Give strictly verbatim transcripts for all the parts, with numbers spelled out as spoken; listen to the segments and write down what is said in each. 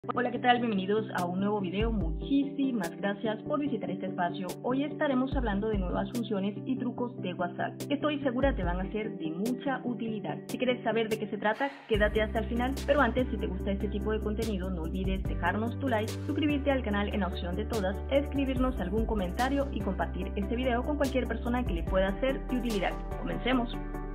Hola, ¿qué tal? Bienvenidos a un nuevo video. Muchísimas gracias por visitar este espacio. Hoy estaremos hablando de nuevas funciones y trucos de WhatsApp que estoy segura te van a ser de mucha utilidad. Si quieres saber de qué se trata, quédate hasta el final. Pero antes, si te gusta este tipo de contenido, no olvides dejarnos tu like, suscribirte al canal en la opción de todas, escribirnos algún comentario y compartir este video con cualquier persona que le pueda ser de utilidad. Comencemos.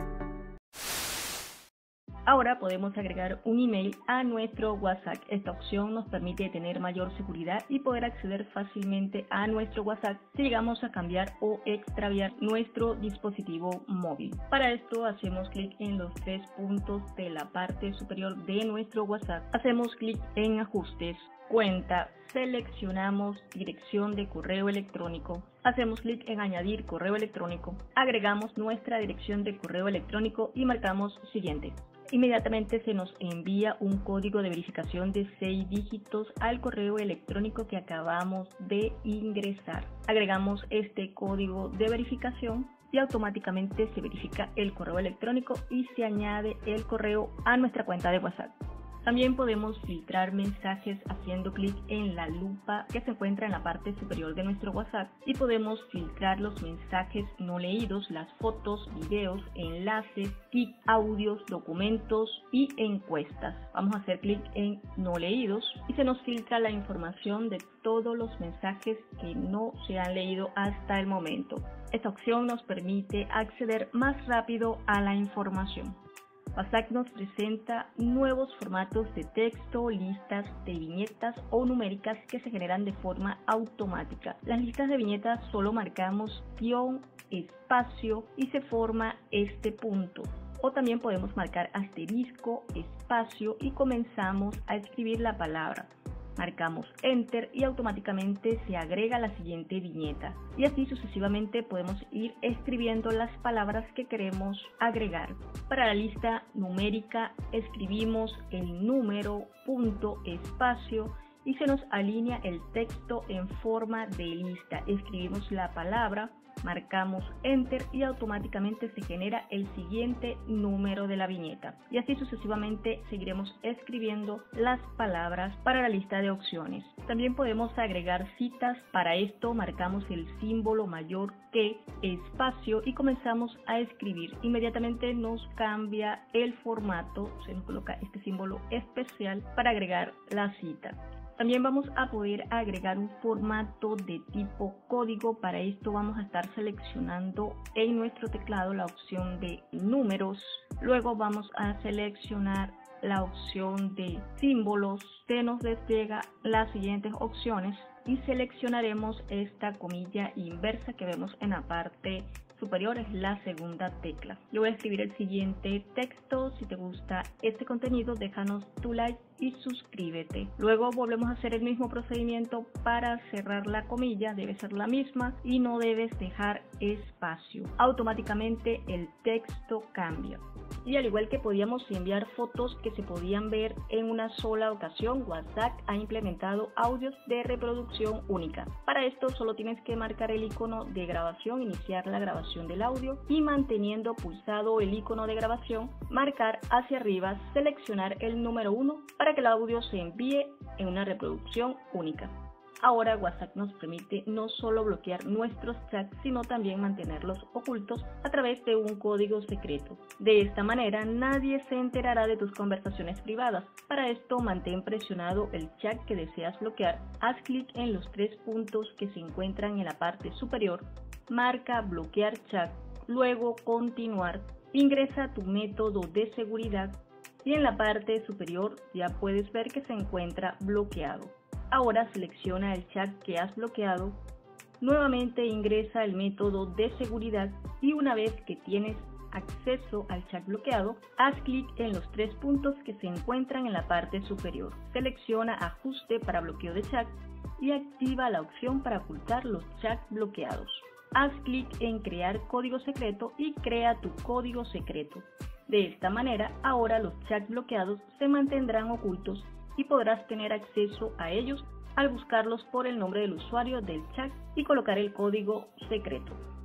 Ahora podemos agregar un email a nuestro WhatsApp. Esta opción nos permite tener mayor seguridad y poder acceder fácilmente a nuestro WhatsApp si llegamos a cambiar o extraviar nuestro dispositivo móvil. Para esto hacemos clic en los tres puntos de la parte superior de nuestro WhatsApp. Hacemos clic en ajustes, cuenta, seleccionamos dirección de correo electrónico. Hacemos clic en añadir correo electrónico. Agregamos nuestra dirección de correo electrónico y marcamos siguiente. Inmediatamente se nos envía un código de verificación de seis dígitos al correo electrónico que acabamos de ingresar. Agregamos este código de verificación y automáticamente se verifica el correo electrónico y se añade el correo a nuestra cuenta de WhatsApp. También podemos filtrar mensajes haciendo clic en la lupa que se encuentra en la parte superior de nuestro WhatsApp y podemos filtrar los mensajes no leídos, las fotos, videos, enlaces, tips, audios, documentos y encuestas. Vamos a hacer clic en no leídos y se nos filtra la información de todos los mensajes que no se han leído hasta el momento. Esta opción nos permite acceder más rápido a la información. WhatsApp nos presenta nuevos formatos de texto, listas de viñetas o numéricas que se generan de forma automática. Las listas de viñetas solo marcamos guión, espacio y se forma este punto. O también podemos marcar asterisco, espacio y comenzamos a escribir la palabra. Marcamos Enter y automáticamente se agrega la siguiente viñeta. Y así sucesivamente podemos ir escribiendo las palabras que queremos agregar. Para la lista numérica escribimos el número, punto, espacio y se nos alinea el texto en forma de lista. Escribimos la palabra, marcamos Enter y automáticamente se genera el siguiente número de la viñeta. Y así sucesivamente seguiremos escribiendo las palabras para la lista de opciones. También podemos agregar citas. Para esto marcamos el símbolo mayor que, espacio y comenzamos a escribir. Inmediatamente nos cambia el formato, se nos coloca este símbolo especial para agregar la cita. También vamos a poder agregar un formato de tipo código. Para esto vamos a estar seleccionando en nuestro teclado la opción de números. Luego vamos a seleccionar la opción de símbolos. Se nos despliega las siguientes opciones y seleccionaremos esta comilla inversa que vemos en la parte superior, es la segunda tecla. Yo voy a escribir el siguiente texto. Si te gusta este contenido, déjanos tu like y suscríbete. Luego volvemos a hacer el mismo procedimiento para cerrar la comilla, debe ser la misma y no debes dejar espacio. Automáticamente el texto cambia. Y al igual que podíamos enviar fotos que se podían ver en una sola ocasión, WhatsApp ha implementado audios de reproducción única. Para esto solo tienes que marcar el icono de grabación, iniciar la grabación del audio y manteniendo pulsado el icono de grabación, marcar hacia arriba, seleccionar el número uno para que el audio se envíe en una reproducción única. Ahora WhatsApp nos permite no solo bloquear nuestros chats, sino también mantenerlos ocultos a través de un código secreto. De esta manera nadie se enterará de tus conversaciones privadas. Para esto mantén presionado el chat que deseas bloquear, haz clic en los tres puntos que se encuentran en la parte superior, marca bloquear chat, luego continuar, ingresa tu método de seguridad y en la parte superior ya puedes ver que se encuentra bloqueado. Ahora selecciona el chat que has bloqueado, nuevamente ingresa el método de seguridad y una vez que tienes acceso al chat bloqueado, haz clic en los tres puntos que se encuentran en la parte superior. Selecciona ajuste para bloqueo de chat y activa la opción para ocultar los chats bloqueados. Haz clic en crear código secreto y crea tu código secreto. De esta manera, ahora los chats bloqueados se mantendrán ocultos y podrás tener acceso a ellos al buscarlos por el nombre del usuario del chat y colocar el código secreto.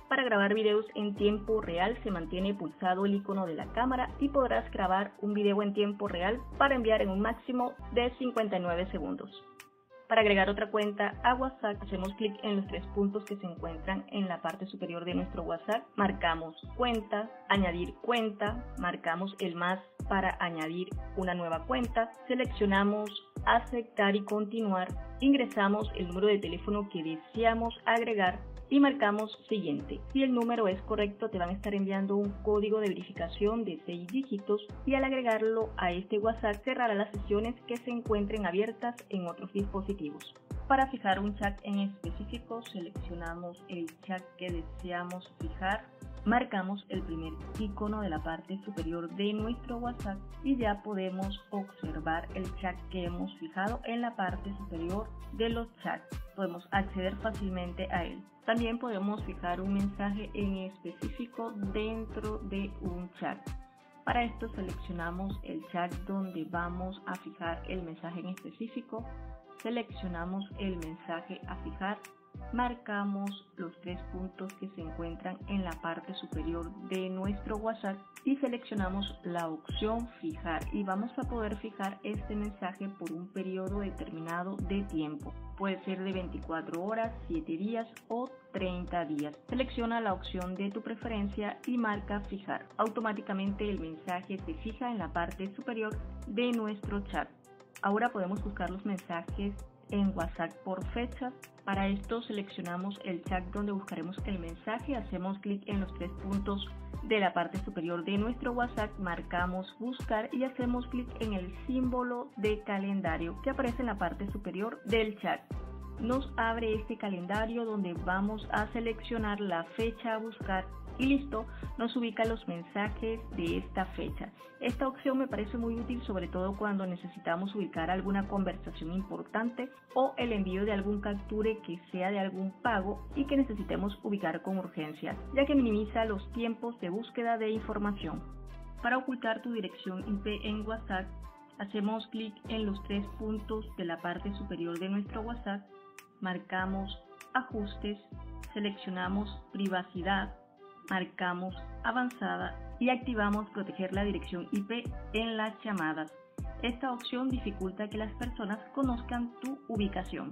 Para grabar videos en tiempo real se mantiene pulsado el icono de la cámara y podrás grabar un video en tiempo real para enviar en un máximo de cincuenta y nueve segundos. Para agregar otra cuenta a WhatsApp, hacemos clic en los tres puntos que se encuentran en la parte superior de nuestro WhatsApp, marcamos cuenta, añadir cuenta, marcamos el más para añadir una nueva cuenta, seleccionamos aceptar y continuar, ingresamos el número de teléfono que deseamos agregar y marcamos siguiente. Si el número es correcto, te van a estar enviando un código de verificación de seis dígitos y al agregarlo a este WhatsApp cerrará las sesiones que se encuentren abiertas en otros dispositivos. Para fijar un chat en específico, seleccionamos el chat que deseamos fijar, marcamos el primer icono de la parte superior de nuestro WhatsApp y ya podemos observar el chat que hemos fijado en la parte superior de los chats. Podemos acceder fácilmente a él. También podemos fijar un mensaje en específico dentro de un chat. Para esto seleccionamos el chat donde vamos a fijar el mensaje en específico, seleccionamos el mensaje a fijar, marcamos los tres puntos que se encuentran en la parte superior de nuestro WhatsApp y seleccionamos la opción fijar y vamos a poder fijar este mensaje por un periodo determinado de tiempo. Puede ser de veinticuatro horas, siete días o treinta días. Selecciona la opción de tu preferencia y marca fijar. Automáticamente el mensaje se fija en la parte superior de nuestro chat. Ahora podemos buscar los mensajes en WhatsApp por fecha. Para esto seleccionamos el chat donde buscaremos el mensaje, hacemos clic en los tres puntos de la parte superior de nuestro WhatsApp, marcamos buscar y hacemos clic en el símbolo de calendario que aparece en la parte superior del chat. Nos abre este calendario donde vamos a seleccionar la fecha a buscar y listo, nos ubica los mensajes de esta fecha. Esta opción me parece muy útil, sobre todo cuando necesitamos ubicar alguna conversación importante o el envío de algún capture que sea de algún pago y que necesitemos ubicar con urgencia, ya que minimiza los tiempos de búsqueda de información. Para ocultar tu dirección I P en WhatsApp, hacemos clic en los tres puntos de la parte superior de nuestro WhatsApp, marcamos ajustes, seleccionamos privacidad, marcamos avanzada y activamos proteger la dirección I P en las llamadas. Esta opción dificulta que las personas conozcan tu ubicación.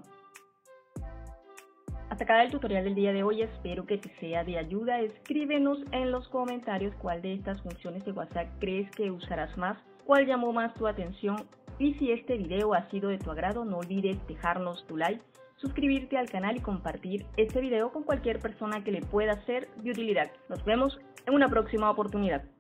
Hasta acá el tutorial del día de hoy, espero que te sea de ayuda. Escríbenos en los comentarios cuál de estas funciones de WhatsApp crees que usarás más, cuál llamó más tu atención y si este video ha sido de tu agrado no olvides dejarnos tu like, suscribirte al canal y compartir este video con cualquier persona que le pueda ser de utilidad. Nos vemos en una próxima oportunidad.